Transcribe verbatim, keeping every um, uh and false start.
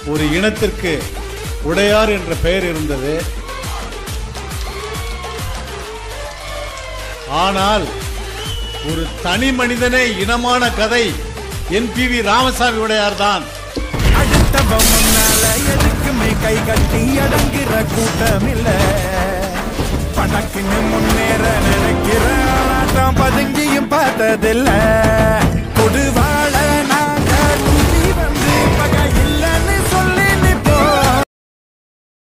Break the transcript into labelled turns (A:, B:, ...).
A: ஒரு இனத்திற்கு உடையார் என்ற பெயர் இருந்தது. ஆனால் ஒரு தனி மனிதனே இனமான கதை N P V Ramasamy Udayar தான்.
B: அடுத்தவன் முன்னால எதுக்குமே கை கட்டி அடங்குற கூட்டம் இல்ல. பணக்குன்னு முன்னேற நினைக்கிற ஆளாட்டம் பதுங்கியும் பார்த்ததில்லை.